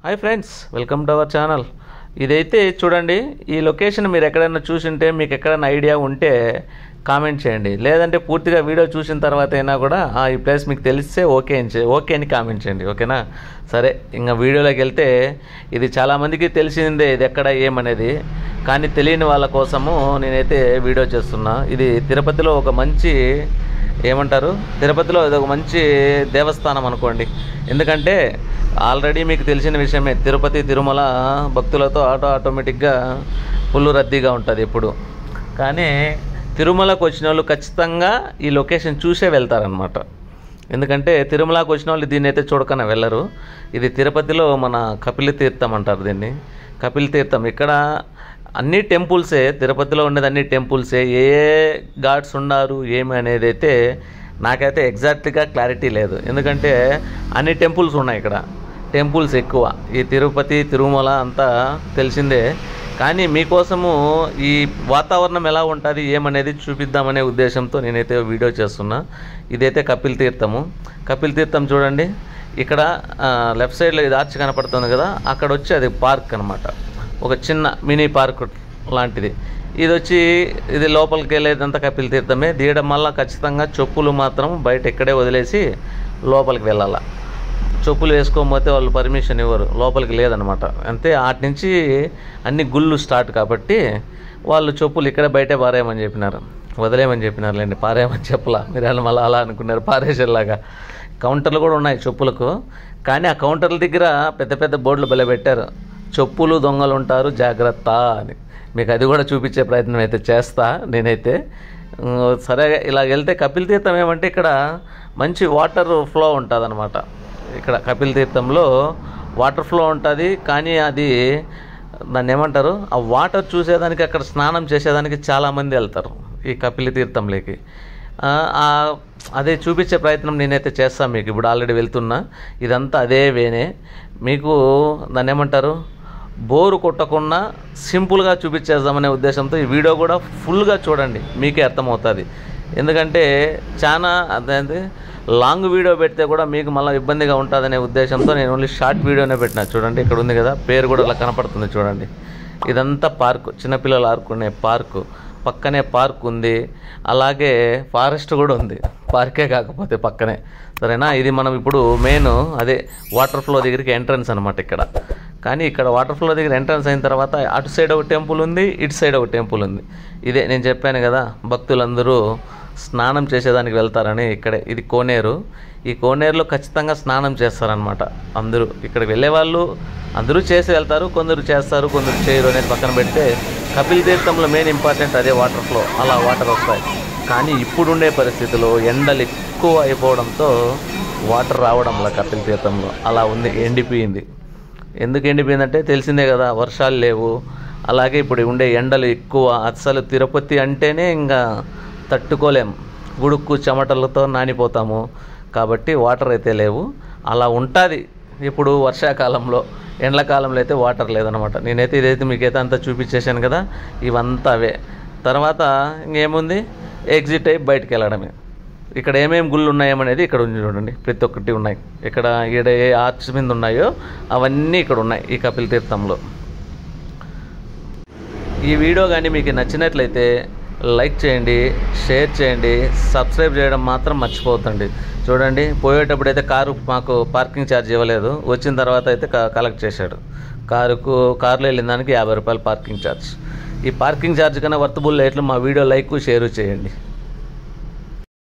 Hi friends, welcome to our channel. ఇదైతే చూడండి, ఈ లొకేషన్ మీరు ఎక్కడైనా చూసింటే మీకు ఎక్కడైనా ఐడియా ఉంటే కామెంట్ చేయండి. లేదంటే పూర్తిగా వీడియో చూసిన తర్వాత అయినా కూడా ఈ ప్లేస్ మీకు తెలిస్తే ఓకే అని కామెంట్ చేయండి. ఓకేనా? సరే, ఇంకా వీడియోలోకి వెళ్తే ఇది చాలామందికి తెలిసిందే ఇది ఎక్కడ ఏమనేది. కానీ తెలియని వాళ్ళ కోసము నేనైతే వీడియో చేస్తున్నా. ఇది తిరుపతిలో ఒక మంచి తిరుపతిలో ఇది ఒక మంచి దేవస్థానం అనుకోండి. ఎందుకంటే ఆల్రెడీ మీకు తెలిసిన విషయమే, తిరుపతి తిరుమల భక్తులతో ఆటోమేటిక్గా ఫుల్ రద్దీగా ఉంటుంది ఎప్పుడు. కానీ తిరుమలకు వచ్చిన వాళ్ళు ఖచ్చితంగా ఈ లొకేషన్ చూసే వెళ్తారనమాట. ఎందుకంటే తిరుమలకు వచ్చిన వాళ్ళు దీన్ని అయితే చూడకనే వెళ్ళరు. ఇది తిరుపతిలో మన కపిల తీర్థం అంటారు దీన్ని. కపిల తీర్థం ఇక్కడ అన్ని టెంపుల్సే, తిరుపతిలో ఉండేది అన్ని టెంపుల్సే. ఏ గాడ్స్ ఉన్నారు ఏమి అనేది అయితే నాకైతే ఎగ్జాక్ట్గా క్లారిటీ లేదు. ఎందుకంటే అన్ని టెంపుల్స్ ఉన్నాయి ఇక్కడ, టెంపుల్స్ ఎక్కువ. ఈ తిరుపతి తిరుమల అంతా తెలిసిందే. కానీ మీకోసము ఈ వాతావరణం ఎలా ఉంటుంది ఏమనేది చూపిద్దామనే ఉద్దేశంతో నేనైతే వీడియో చేస్తున్నా. ఇదైతే కపిల తీర్థము. కపిల తీర్థం చూడండి, ఇక్కడ లెఫ్ట్ సైడ్లో ఇది ఆర్చ్ కనపడుతుంది కదా, అక్కడ వచ్చి అది పార్క్ అనమాట, ఒక చిన్న మినీ పార్క్ లాంటిది. ఇది లోపలికి వెళ్ళేదంతా కపిల తీర్థమే. దిగడం వల్ల ఖచ్చితంగా చెప్పులు మాత్రం బయట ఇక్కడే వదిలేసి లోపలికి వెళ్ళాలి. చెప్పులు వేసుకోకపోతే వాళ్ళు పర్మిషన్ ఇవ్వరు, లోపలికి లేదనమాట. అంతే, వాటి నుంచి అన్ని గుళ్ళు స్టార్ట్ కాబట్టి వాళ్ళు చెప్పులు ఇక్కడే బయటే పారేయమని చెప్పినారు, వదిలేయమని చెప్పినారులేండి, పారేయమని చెప్పలా. మీరు మళ్ళీ అలా అనుకున్నారు, పారేసేలాగా. కౌంటర్లు కూడా ఉన్నాయి చెప్పులకు. కానీ ఆ కౌంటర్ల దగ్గర పెద్ద పెద్ద బోర్డులు భలే పెట్టారు, చెప్పులు దొంగలు ఉంటారు జాగ్రత్త అని. మీకు అది కూడా చూపించే ప్రయత్నం అయితే చేస్తా నేనైతే. సరే, ఇలా వెళ్తే కపిల తీర్థం ఏమంటే ఇక్కడ మంచి వాటర్ ఫ్లో ఉంటుంది అనమాట. ఇక్కడ కపిల తీర్థంలో వాటర్ ఫ్లో ఉంటుంది. కానీ అది దాన్ని ఏమంటారు, ఆ వాటర్ చూసేదానికి, అక్కడ స్నానం చేసేదానికి చాలామంది వెళ్తారు ఈ కపిల తీర్థంలోకి. అదే చూపించే ప్రయత్నం నేనైతే చేస్తాను మీకు. ఇప్పుడు ఆల్రెడీ వెళ్తున్నా, ఇదంతా అదే వేనే. మీకు దాన్ని ఏమంటారు, బోరు కొట్టకుండా సింపుల్గా చూపించేద్దామనే ఉద్దేశంతో ఈ వీడియో కూడా ఫుల్గా చూడండి, మీకే అర్థమవుతుంది. ఎందుకంటే చాలా అదేంటి లాంగ్ వీడియో పెడితే కూడా మీకు మళ్ళీ ఇబ్బందిగా ఉంటుందనే ఉద్దేశంతో నేను ఓన్లీ షార్ట్ వీడియోనే పెట్టినా. చూడండి, ఇక్కడ ఉంది కదా, పేరు కూడా ఇలా కనపడుతుంది చూడండి. ఇదంతా పార్కు, చిన్నపిల్లలు ఆడుకునే పార్కు. పక్కనే పార్క్ ఉంది, అలాగే ఫారెస్ట్ కూడా ఉంది, పార్కే కాకపోతే పక్కనే. సరేనా? ఇది మనం ఇప్పుడు మెయిన్ అదే వాటర్ ఫ్లో దగ్గరికి ఎంట్రన్స్ అనమాట ఇక్కడ. కానీ ఇక్కడ వాటర్ ఫ్లో దగ్గర ఎంట్రన్స్ అయిన తర్వాత అటు సైడ్ ఒక టెంపుల్ ఉంది, ఇటు సైడ్ ఒక టెంపుల్ ఉంది. ఇదే నేను చెప్పాను కదా, భక్తులందరూ స్నానం చేసేదానికి వెళ్తారని. ఇక్కడే ఇది కోనేరు. ఈ కోనేరులో ఖచ్చితంగా స్నానం చేస్తారనమాట అందరూ. ఇక్కడికి వెళ్ళేవాళ్ళు అందరూ చేసి వెళ్తారు, కొందరు చేస్తారు కొందరు చేయరు అనేది పక్కన పెడితే, కపిల తీర్థంలో మెయిన్ ఇంపార్టెంట్ అదే వాటర్ ఫ్లో, అలా వాటర్ వస్తాయి. కానీ ఇప్పుడుండే పరిస్థితిలో ఎండలు ఎక్కువ అయిపోవడంతో వాటర్ రావడంలో కపిల తీర్థంలో అలా ఉంది, ఎండిపోయింది. ఎందుకు ఎండిపోయిందంటే తెలిసిందే కదా, వర్షాలు లేవు. అలాగే ఇప్పుడు ఉండే ఎండలు ఎక్కువ. అసలు తిరుపతి అంటేనే ఇంకా తట్టుకోలేం, గుడుక్కు చెమటలతో నానిపోతాము. కాబట్టి వాటర్ అయితే లేవు. అలా ఉంటుంది ఇప్పుడు వర్షాకాలంలో. ఎండాకాలంలో అయితే వాటర్ లేదనమాట. నేనైతే ఇదైతే మీకైతే అంతా చూపించేశాను కదా, ఇవంతా అవే. తర్వాత ఇంకేముంది, ఎగ్జిట్ అయ్యి బయటకు వెళ్ళడమే. ఇక్కడ ఏమేమి గుళ్ళు ఉన్నాయేమనేది ఇక్కడ ఉంది చూడండి, ప్రతి ఒక్కటి ఉన్నాయి. ఇక్కడ ఏ ఆర్చ్ మీద ఉన్నాయో అవన్నీ ఇక్కడ ఉన్నాయి ఈ కపిల తీర్థంలో. ఈ వీడియో కానీ మీకు నచ్చినట్లయితే లైక్ చేయండి, షేర్ చేయండి, సబ్స్క్రైబ్ చేయడం మాత్రం మర్చిపోవద్దండి. చూడండి, పోయేటప్పుడు అయితే కారు మాకు పార్కింగ్ ఛార్జ్ ఇవ్వలేదు, వచ్చిన తర్వాత అయితే కలెక్ట్ చేశాడు. కారులో వెళ్ళిన దానికి 50 రూపాయలు పార్కింగ్ ఛార్జ్. ఈ పార్కింగ్ ఛార్జ్ కన్నా వర్తబుల్ రేట్లు మా వీడియో లైక్ షేర్ చేయండి.